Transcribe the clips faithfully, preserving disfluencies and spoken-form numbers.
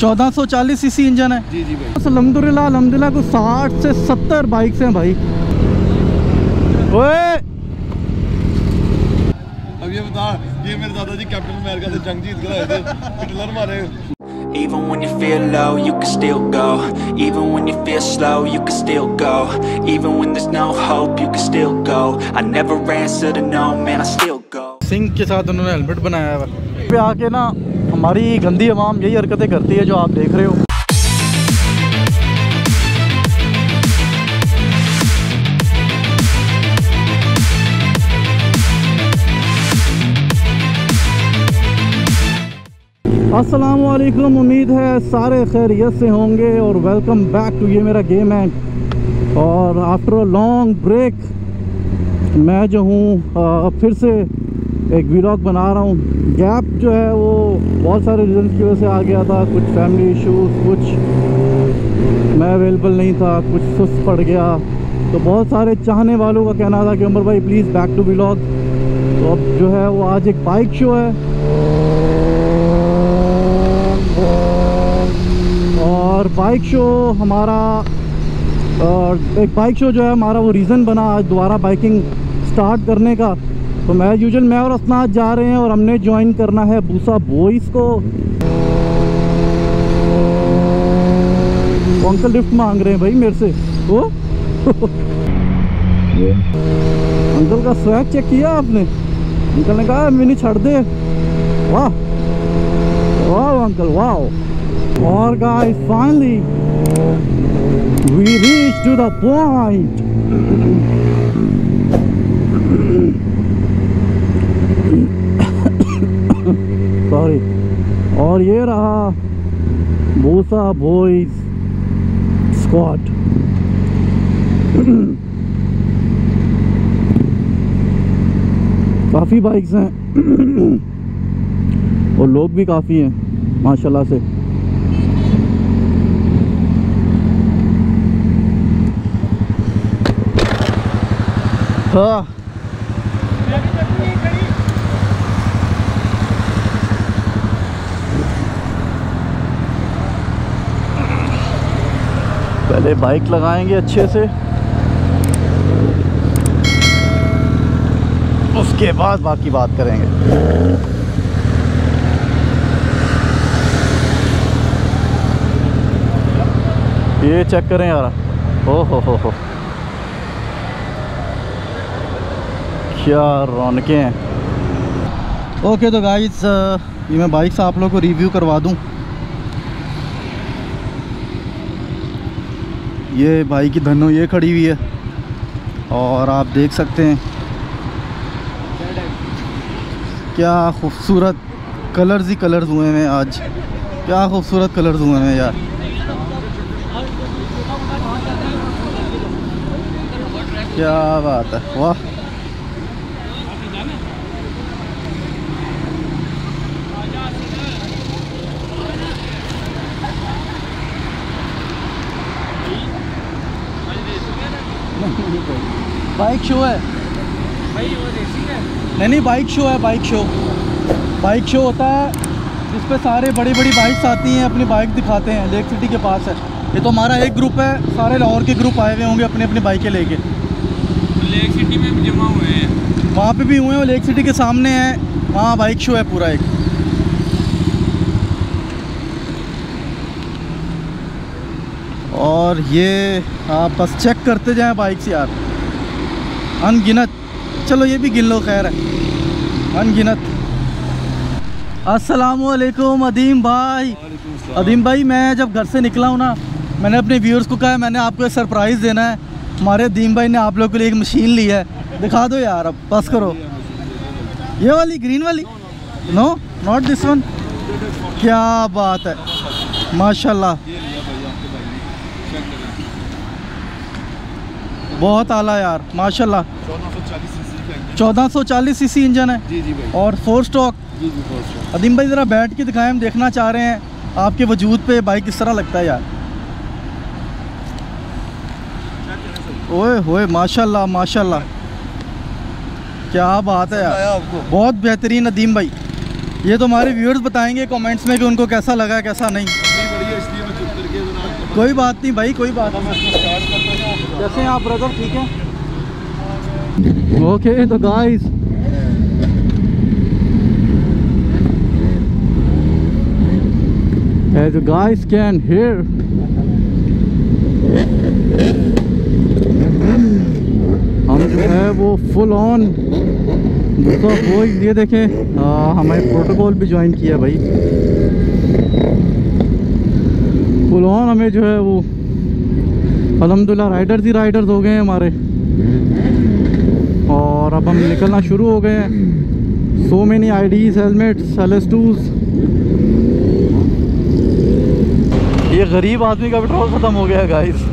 चौदह सौ चालीस सीसी इंजन है। जी जी भाई। अल्हम्दुलिल्लाह अल्हम्दुलिल्लाह को साठ से सत्तर बाइक्स हैं भाई। ओए अब ये बता, ये मेरे दादाजी कैप्टन अमेरिका से जंग जीत कर आए थे, हिटलर मारे। Even when you feel low, you can still go. Even when you feel slow, you can still go. Even when there's no hope, you can still go. I never answer to no, man, I still go. Singh के साथ उन्होंने helmet बनाया है। पे आके ना हमारी गंदी आवाम यही हरकतें करती है जो आप देख रहे हो। अस्सलाम वालेकुम, उम्मीद है सारे खैरियत से होंगे और वेलकम बैक टू ये मेरा गेम है। और आफ्टर अ लॉन्ग ब्रेक मैं जो हूँ फिर से एक व्लॉग बना रहा हूँ। गैप जो है वो बहुत सारे रीज़न की वजह से आ गया था, कुछ फैमिली इश्यूज़, कुछ मैं अवेलेबल नहीं था, कुछ सुस्त पड़ गया। तो बहुत सारे चाहने वालों का कहना था कि उमर भाई प्लीज़ बैक टू व्लॉग। तो अब जो है वो आज एक बाइक शो है और बाइक शो हमारा और एक बाइक शो जो है हमारा वो रीज़न बना आज दोबारा बाइकिंग स्टार्ट करने का। तो मैं यूजुअल मैं और असनाद जा रहे हैं और हमने ज्वाइन करना है बूसा बॉयज़ को। अंकल लिफ्ट मांग रहे हैं भाई मेरे से। वो अंकल का स्वैग चेक किया आपने? अंकल ने कहा मिनी छड़ दे। वाह वाह अंकल वाह। और guys finally we reach to the point. Sorry. और ये रहा बूसा बॉयज स्क्वाड। काफ़ी बाइक्स हैं और लोग भी काफ़ी हैं माशाल्लाह से। हाँ पहले बाइक लगाएंगे अच्छे से, उसके बाद बाकी बात करेंगे। ये चेक करें यार, ओ हो हो हो क्या रौनकें हैं। ओके तो गाइस ये मैं बाइक से आप लोगों को रिव्यू करवा दूं। ये भाई की धनो ये खड़ी हुई है और आप देख सकते हैं क्या खूबसूरत कलर्स ही कलर्स हुए हैं आज। क्या खूबसूरत कलर्स हुए हैं यार। क्या बात है, वाह। बाइक शो है भाई, वो रेसिंग है? नहीं नहीं बाइक शो है, बाइक शो। बाइक शो होता है जिस पे सारे बड़ी बड़ी बाइक्स आती हैं, अपनी बाइक दिखाते हैं। लेक सिटी के पास है ये। तो हमारा एक ग्रुप है, सारे लाहौर के ग्रुप आए हुए होंगे अपनी अपनी बाइकें लेके। लेक सिटी में भी जमा हुए हैं, वहाँ पे भी हुए हैं, वो लेक सिटी के सामने है, वहाँ बाइक शो है पूरा एक। और ये आप बस चेक करते जाएं बाइक्स यार, अनगिनत। चलो ये भी गिन लो, खैर है, अनगिनत। अस्सलामुअलैकुम अदीम भाई। अदीम भाई मैं जब घर से निकला हूँ ना, मैंने अपने व्यूअर्स को कहा मैंने आपको एक सरप्राइज़ देना है। हमारे अदीम भाई ने आप लोगों के लिए एक मशीन ली है, दिखा दो यार, अब बस करो। ये वाली ग्रीन वाली? No not this one. क्या बात है माशाल्लाह, बहुत आला यार माशाल्लाह। चौदह सौ चालीस सीसी इंजन है। जी जी भाई। और फोर स्टॉक। जी जी फोर स्टॉक। अदीम भाई ज़रा बैठ के दिखाएं, हम देखना चाह रहे हैं आपके वजूद पे बाइक किस तरह लगता है यार। ओए होए माशाल्लाह माशाल्लाह, क्या बात है यार, बहुत बेहतरीन अदीम भाई। ये तो हमारे व्यूअर्स बताएंगे कमेंट्स में कि उनको कैसा लगा कैसा नहीं। है इसलिए मैं चुप करके जरा कोई बात नहीं भाई, कोई बात नहीं। स्टार्ट करता हूँ। कैसे हैं आप ब्रदर, ठीक है? ओके तो guys as you guys can hear, हम जो है वो फुल ऑन तो वो ये देखें आ, हमारे प्रोटोकॉल भी ज्वाइन किया भाई। फुल ऑन हमें जो है वो अल्हम्दुलिल्लाह राइडर्स ही राइडर्स हो गए हैं हमारे, और अब हम निकलना शुरू हो गए हैं। So many IDs, helmets, L S twos. ये गरीब आदमी का पेट्रोल ख़त्म हो गया गाइस।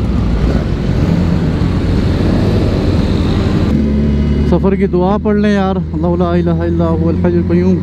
सफ़र की दुआ पढ़ लें यार, अल्लाह ला इलाहा इल्ला हुवल हय्युल क़य्यूम।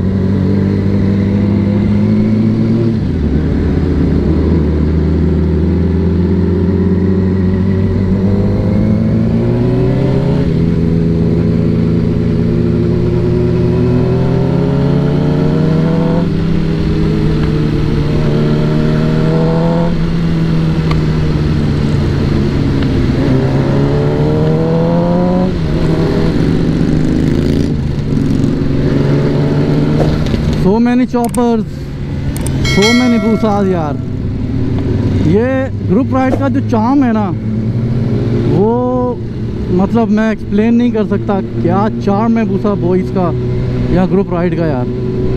So many choppers, so many Busas यार। ये ग्रुप राइड का जो चार्म है ना, वो मतलब मैं एक्सप्लेन नहीं कर सकता क्या चार्म है बूसा बॉयज़ का या ग्रुप राइड का यार।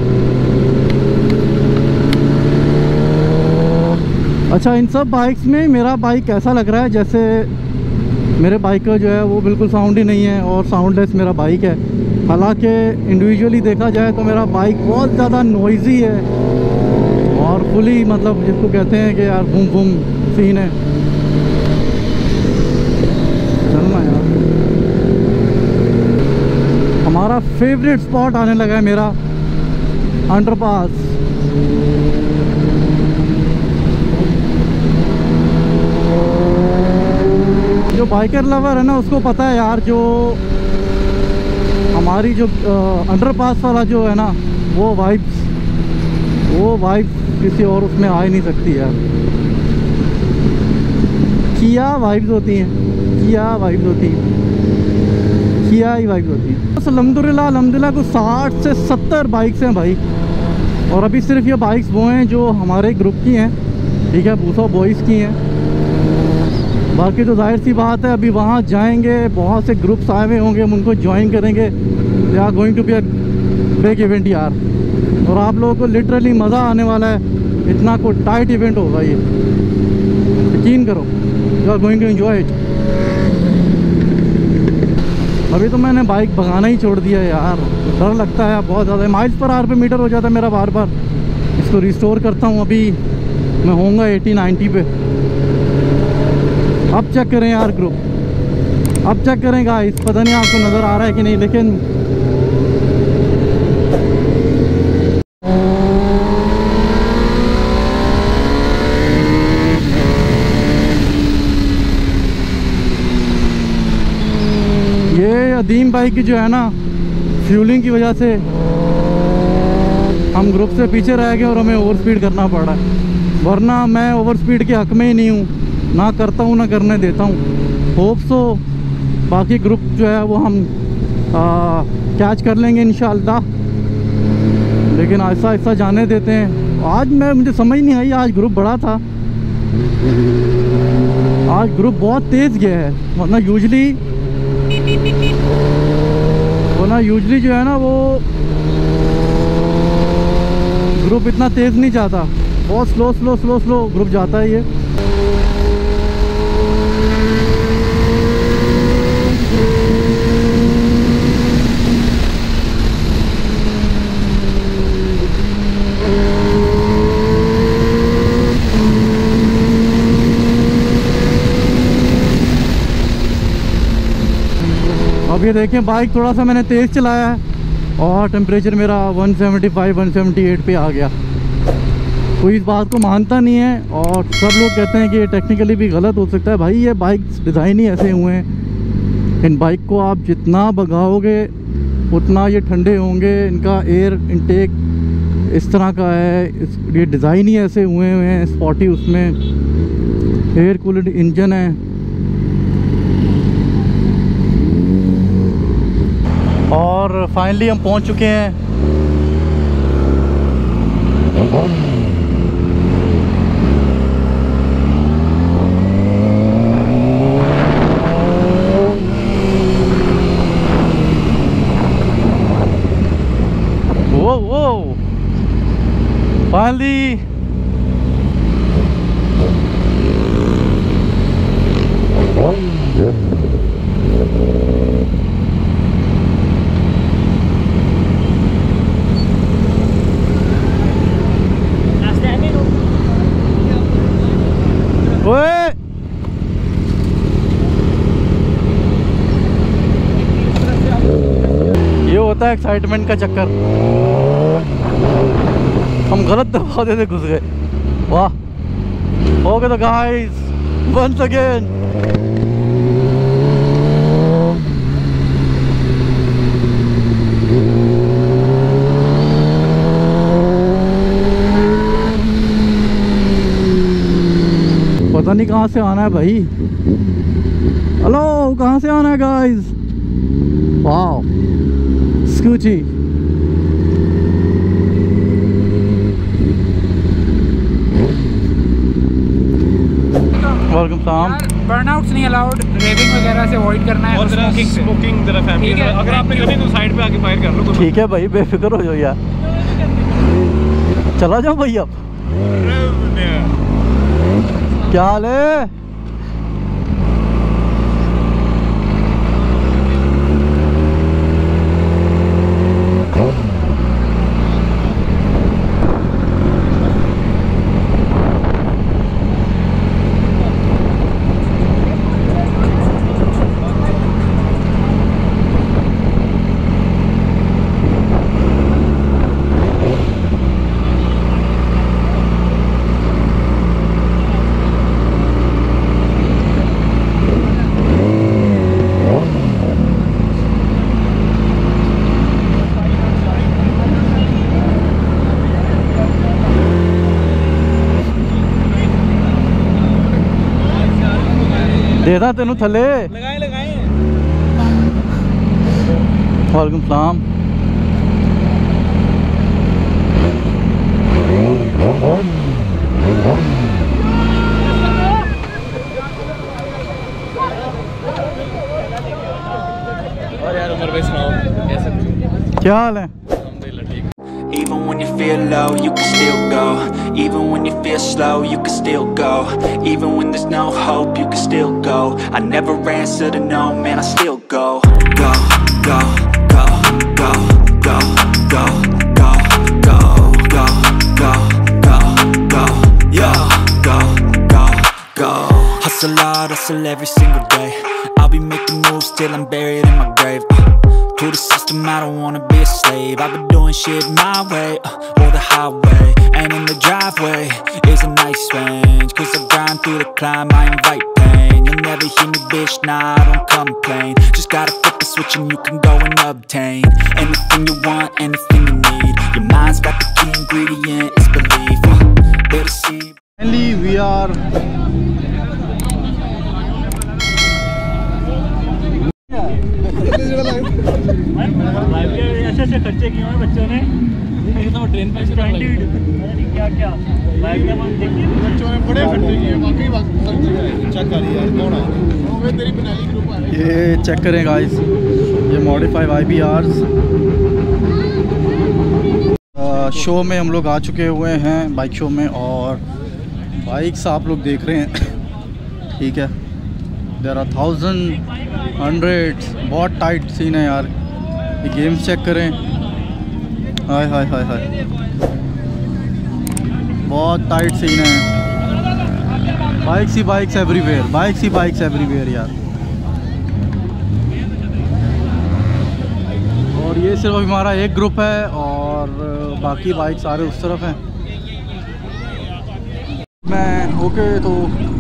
अच्छा, इन सब बाइक्स में मेरा बाइक ऐसा लग रहा है जैसे मेरे बाइक का जो है वो बिल्कुल साउंड ही नहीं है और साउंडलेस मेरा बाइक है। हालांकि इंडिविजुअली देखा जाए तो मेरा बाइक बहुत ज़्यादा नॉइज़ी है और फुली मतलब जिसको कहते हैं कि यार बूम बूम सीन है। चलना यार, हमारा फेवरेट स्पॉट आने लगा है मेरा, अंडरपास। जो बाइकर लवर है ना उसको पता है यार, जो हमारी जो अंडरपास वाला जो है ना वो वाइब्स, वो वाइब्स किसी और उसमें आ ही नहीं सकती यार। किया वाइब्स होती हैं, किया वाइब्स होती हैं, किया ही वाइब्स होती हैं। बस अल्हम्दुलिल्लाह अल्हम्दुलिल्लाह को साठ से सत्तर बाइक्स हैं भाई, और अभी सिर्फ ये बाइक्स वो हैं जो हमारे ग्रुप की हैं, ठीक है, बूसा बॉयज़ की हैं। बाकी तो जाहिर सी बात है अभी वहाँ जाएंगे, बहुत से ग्रुप्स आए हुए होंगे, हम उनको ज्वाइन करेंगे। They are going to be a big event यार, और आप लोगों को लिटरली मज़ा आने वाला है। इतना को टाइट इवेंट होगा ये, यकीन करो, you are going to enjoy it. अभी तो मैंने बाइक भगाना ही छोड़ दिया यार, डर लगता है बहुत ज़्यादा। माइल्स पर आवर पे मीटर हो जाता है मेरा बार बार। इसको रिस्टोर करता हूँ, अभी मैं होऊंगा एटी नाइन्टी पे। अब चेक करें यार ग्रुप, अब चेक करें गाइस, पता नहीं आपको नज़र आ रहा है कि नहीं, लेकिन ये अदीम बाइक की जो है ना, फ्यूलिंग की वजह से हम ग्रुप से पीछे रह गए और हमें ओवर स्पीड करना पड़ रहा है, वरना मैं ओवर स्पीड के हक में ही नहीं हूँ, ना करता हूँ ना करने देता हूँ। होप सो बाकी ग्रुप जो है वो हम कैच कर लेंगे इंशाअल्लाह, लेकिन ऐसा ऐसा जाने देते हैं। आज मैं मुझे समझ नहीं आई, आज ग्रुप बड़ा था, आज ग्रुप बहुत तेज़ गया है, वरना यूजली वरना यूजली जो है ना वो ग्रुप इतना तेज़ नहीं जाता, बहुत slow slow slow slow group जाता है ये। अब ये देखें बाइक थोड़ा सा मैंने तेज़ चलाया है और टेम्परेचर मेरा one seventy five one seventy eight पे आ गया। कोई इस बात को मानता नहीं है और सब लोग कहते हैं कि ये टेक्निकली भी गलत हो सकता है। भाई ये बाइक्स डिज़ाइन ही ऐसे हुए हैं, इन बाइक को आप जितना भगाओगे उतना ये ठंडे होंगे, इनका एयर इनटेक इस तरह का है। इस ये डिज़ाइन ही ऐसे हुए हुए हैं स्पॉटी। उसमें एयर कूल्ड इंजन है और फाइनली हम पहुंच चुके हैं। वो वो फाइनली ओए ये होता है एक्साइटमेंट का चक्कर। हम गलत दरवाजे से घुस गए। वाह। ओके तो गाइस वंस अगेन पता नहीं कहाँ से आना है भाई। हेलो कहाँ से आना है गाइस। वाह स्कूटी। वेलकम सलाम। बर्नआउट्स नहीं अलाउड, रेविंग वगैरह से अवॉइड करना है और स्मोकिंग से। स्मोकिंग जरा फैमिली अगर आपने करनी तो साइड पे आके फायर कर लो। ठीक है भाई बेफिक्र हो जाओ यार। चला जाओ भाई अब। क्या हाल है। देना तेनू थले लगाए लगाए। वालेकुम सलाम। और यार उमर भाई सुनाओ कैसे क्या हाल है। Even when you feel low, you can still go. Even when you feel slow, you can still go. Even when there's no hope, you can still go. I never answer to no, man, I still go. Go, go, go, go, go, go, go, go, go, go, go, go, yo, go, go, go. Hustle hard, hustle every single day. I'll be making moves till I'm buried in my grave. uh. To the system, I don't wanna be a slave. I've been doing shit my way, uh, or the highway. And in the driveway is a nice range. Cause I grind through the climb, I invite pain. You'll never hear me, bitch, nah, I don't complain. Just gotta flip the switch and you can go and obtain anything you want, anything you need. Your mind's got the key ingredient, it's belief. uh, There to see. Finally we are ऐसे ऐसे खर्चे किए हैं बच्चों ने। तो train पे क्या क्या बच्चों ने बड़े खर्चे किए वाकई बात चेक कर यार कौन है तेरी बनाली ग्रुप है। ये चेक करें गाइस, ये modified I B Rs show में हम लोग आ चुके हुए हैं, बाइक शो में। और बाइक्स आप लोग देख रहे हैं, ठीक है। देर आर थाउजेंड हंड्रेड्स, बहुत टाइट सीन है यार। ये गेम्स चेक करें, हाय हाय हाय हाय, बहुत टाइट सीन है। बाइक्स ही बाइक्स एवरीवेयर, बाइक्स ही बाइक्स एवरीवेयर यार। और ये सिर्फ हमारा एक ग्रुप है और बाकी बाइक सारे उस तरफ हैं। मैं ओके तो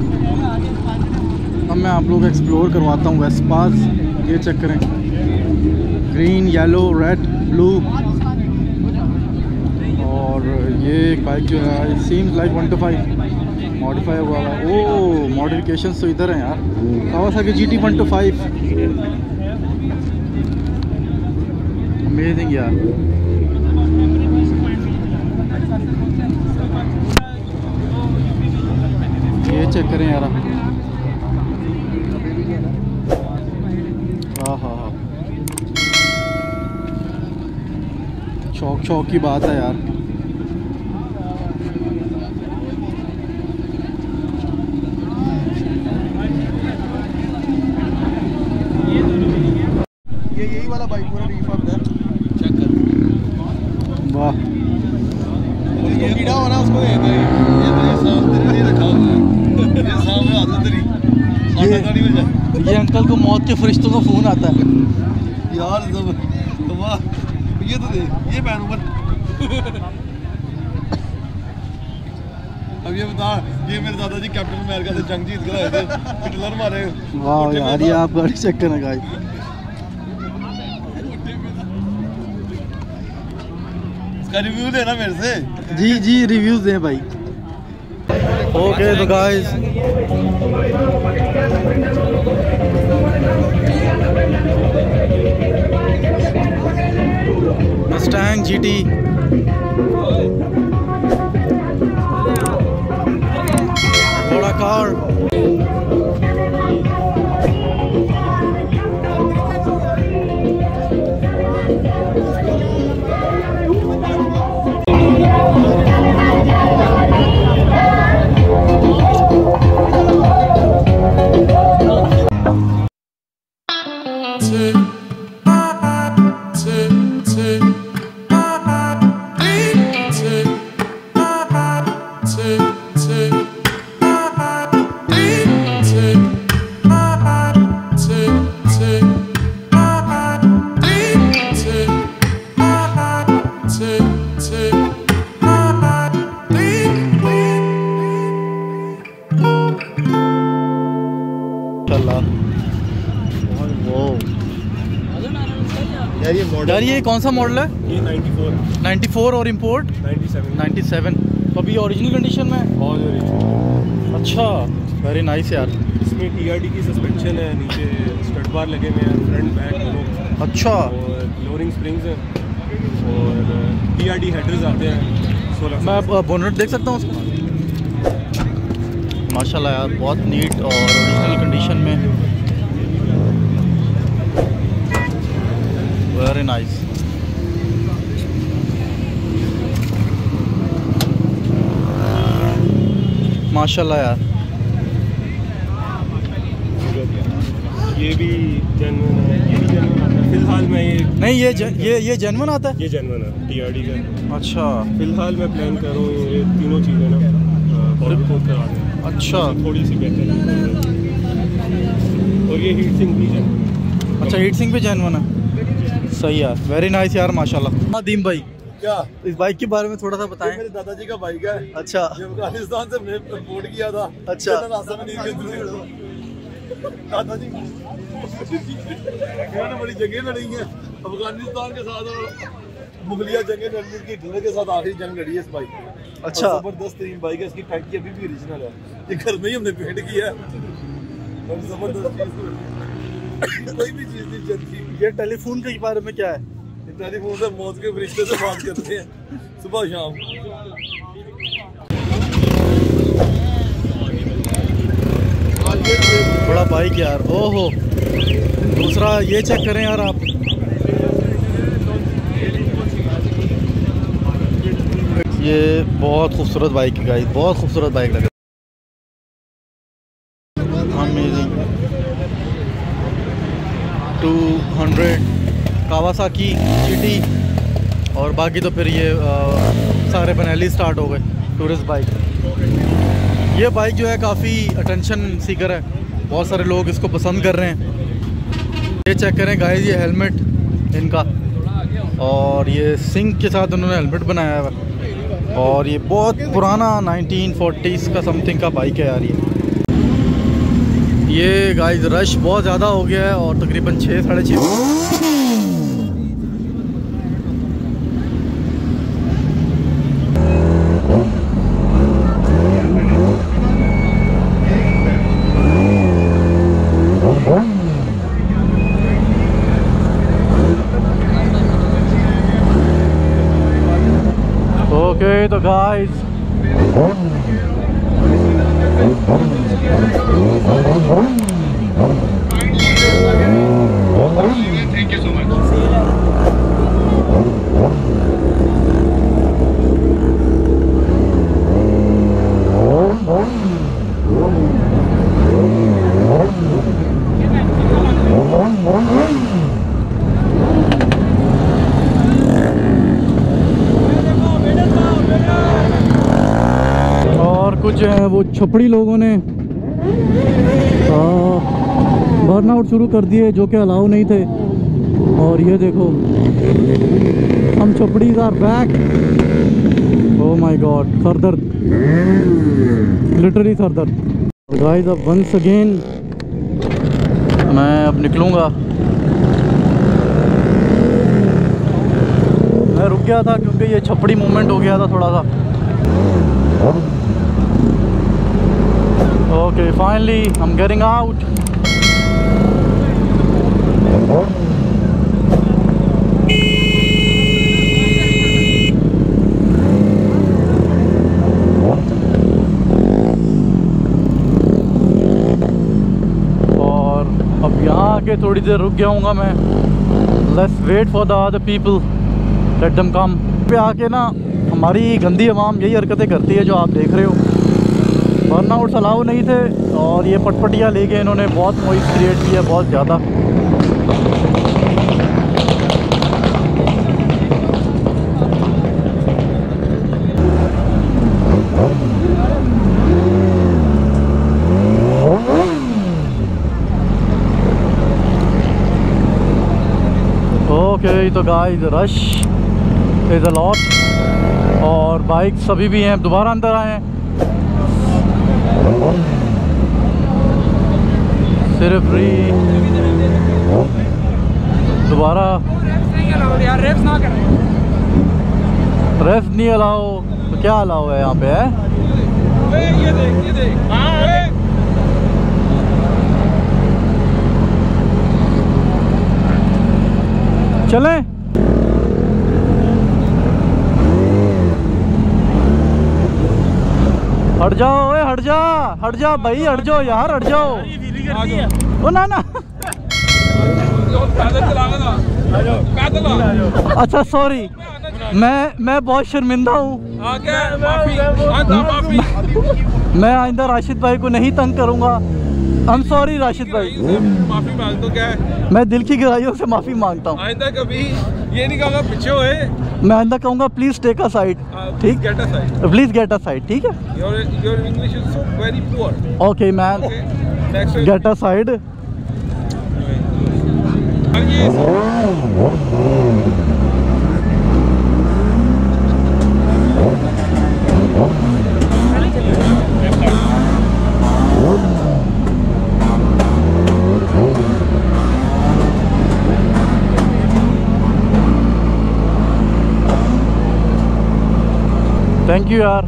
अब मैं आप लोग एक्सप्लोर करवाता हूँ वेस्पास। ये चेक करें, ग्रीन, येलो, रेड, ब्लू। और और ये बाइक जो है seems like one two five modify हुआ है। ओ मॉडिफिकेशन तो इधर है यार, Kawasaki G T one two five, amazing यार। ये चेक करें यार, हाँ हाँ हाँ, शौक शौक की बात है यार। ये यही वाला बाइक पूरा रिफर्ब है, चेक कर। वाह, ये कीड़ा हो ना उसको दे दे, ये तेरे सामने तेरे लिए रखा हुआ है, ये सामने हाथ में तेरी ये गाड़ी में जा। ये अंकल को मौत के फरिश्तों का फ़ोन आता है यार सब तो वाह, ये तो दे, ये पहन ऊपर। अब ये बता, ये मेरे दादाजी कैप्टन अमेरिका से जंग जीत कर आए थे, हिटलर मारे। वाह यार, ये आप गाड़ी चेक करना गाइस। इसका रिव्यू देना मेरे से। जी जी रिव्यूज दें भाई। ओके तो गाइस मस्टैंग जीटी बड़ा कार। यार ये मॉडल, यार ये कौन सा मॉडल है? ये नाइंटी फोर नाइंटी फोर और import ninety seven ninety seven. तो अभी ओरिजिनल कंडीशन में है? बहुत ओरिजिनल। अच्छा, वेरी नाइस यार। इसमें टी आर डी की सस्पेंशन है, नीचे स्टड बार लगे हुए हैं, फ्रंट बैक दोनों। अच्छा, और लोअरिंग स्प्रिंग्स हैं और टी आर डी हेडर्स आते हैं सोलह। मैं बोनट देख सकता हूँ उसको? माशाल्लाह यार, बहुत नीट और ओरिजिनल कंडीशन में, वेरी नाइस। माशाल्लाह यार, ये भी जेन्युइन है, ये भी जेन्युइन आता है। फिलहाल मैं ये नहीं ये जन, ये ये जेन्युइन आता है? ये जेन्युइन है टी आर डी का। अच्छा, फिलहाल मैं प्लान कर रहा हूँ ये तीनों चीज़ें ना और रिपोर्ट करा दें। अच्छा थोड़ी सी बेहतर है। और ये हीट सिंक भी जेन्युइन। अच्छा, हीट सिंक भी जेन्युइन है, सही यार, वेरी नाइस यार माशाल्लाह। दीम भाई, क्या इस बाइक के बारे में थोड़ा सा बताएं। मेरे दादाजी का बाइक है। अच्छा जो अफगानिस्तान से हमने इंपोर्ट किया था। अच्छा। रास्ते में नहीं गए दादाजी इन्होंने बड़ी जंगें लड़ी हैं अफगानिस्तान के साथ और मुगलिया जंगें लड़ी, की हिटलर के साथ आखिरी जंग लड़ी है इस बाइक में। अच्छा, जबरदस्त तरीन बाइक है, इसकी टैंकी अभी भी ओरिजिनल है, ये घर में ही हमने पेंट किया है और जबरदस्त चीज, कोई भी चीज नहीं चलती। ये टेलीफोन के बारे में क्या है? टेलीफोन से मौत के फरिश्ते से बात करते हैं सुबह शाम। बड़ा बाइक यार, ओहो। दूसरा ये चेक करें यार आप, ये बहुत खूबसूरत बाइक है गाइस, बहुत खूबसूरत बाइक लगे, amazing. Two hundred Kawasaki GT और बाकी तो फिर ये आ, सारे बेनेली स्टार्ट हो गए टूरिस्ट बाइक। ये बाइक जो है काफ़ी अटेंशन सीकर है, बहुत सारे लोग इसको पसंद कर रहे हैं। ये चेक करें गाइस, ये हेलमेट इनका, और ये सिंक के साथ उन्होंने हेलमेट बनाया हुआ, और ये बहुत पुराना नाइनटीन फोर्टीज़ का समथिंग का बाइक है यार। ये ये गाइस रश बहुत ज़्यादा हो गया है और तकरीबन छः साढ़े छः ओके तो guys thank you so much. और कुछ जो है वो छपड़ी लोगों ने बर्नआउट शुरू कर दिए जो कि अलाउ नहीं थे। और ये देखो हम छपड़ीज are back. Oh my god, सर दर्द, लिटरली सर दर्द। गाइस अब वंस अगेन मैं अब निकलूँगा। मैं रुक गया था क्योंकि ये छपड़ी मूवमेंट हो गया था थोड़ा सा। Okay finally I am getting out. और अब यहाँ आके थोड़ी देर रुक गया हूँगा मैं। Let's wait for the other people, let them come. पे आके ना हमारी गंदी आवाम यही हरकतें करती है जो आप देख रहे हो। बर्नआउट्स अलाउ नहीं थे और ये पटपटिया लेके इन्होंने बहुत नॉइज़ क्रिएट किया, बहुत ज़्यादा। ओके तो guys rush is a lot और बाइक्स अभी भी हैं, दोबारा अंदर आए हैं। सिर्फ री दोबारा रेफ ना करें, रेफ नहीं अलाउ तो क्या अलाउ है यहाँ पे है? ये देख, ये देख। चलें हट जाओ, ओए हट जा, हट जा भाई, हट जाओ यार, हट जाओ। ओ ना ना अच्छा सॉरी, मैं मैं बहुत शर्मिंदा हूँ। मैं आइंदा राशिद भाई को नहीं तंग करूँगा। आई एम सॉरी राशिद भाई, माफी मांग तो क्या है? मैं दिल की गहराइयों से माफ़ी मांगता हूँ। आइंदा कभी ये नहीं कहूँगा पीछे होए। मैं आइंदा कहूँगा प्लीज़ टेक अ साइड, ठीक? Get a side, please get a side, ठीक है? Your your English is so very poor. Okay man, get a side. Thank you यार।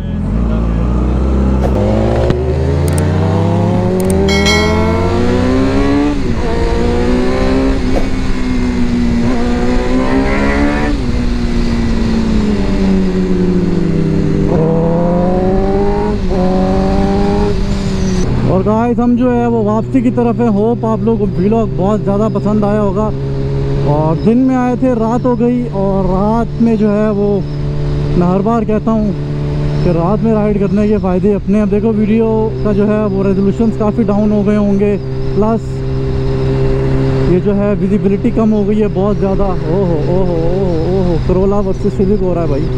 और गाइस हम जो है वो वापसी की तरफ है। होप आप लोगों को व्लॉग बहुत ज़्यादा पसंद आया होगा। और दिन में आए थे, रात हो गई और रात में जो है वो मैं हर बार कहता हूँ कि रात में राइड करने के फ़ायदे अपने। अब देखो वीडियो का जो है वो रेजोल्यूशंस काफ़ी डाउन हो गए होंगे, प्लस ये जो है विजिबिलिटी कम हो गई है बहुत ज़्यादा। ओहो ओहो ओहो ओहो, करोला वर्सेस सिविक हो रहा है भाई,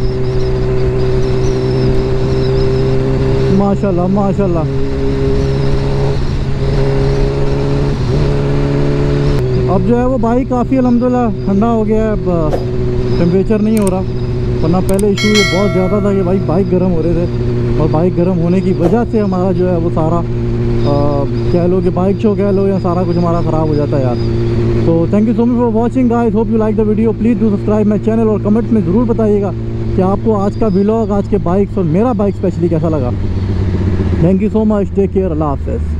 माशाल्लाह माशाल्लाह। अब जो है वो बाइक काफ़ी अल्हम्दुलिल्लाह ठंडा हो गया है, अब टेम्परेचर नहीं हो रहा। वरना पहले इशू ये बहुत ज़्यादा था कि भाई बाइक गर्म हो रहे थे और बाइक गर्म होने की वजह से हमारा जो है वो सारा कह लो कि बाइक शो कह लो या सारा कुछ हमारा ख़राब हो जाता है यार। तो thank you so much for watching guys, hope you like the video. Please do subscribe my channel और कमेंट में ज़रूर बताइएगा कि आपको आज का व्लॉग, आज के बाइक्स और मेरा बाइक स्पेशली कैसा लगा। Thank you so much, take care, अल्लाह हाफ़िज़।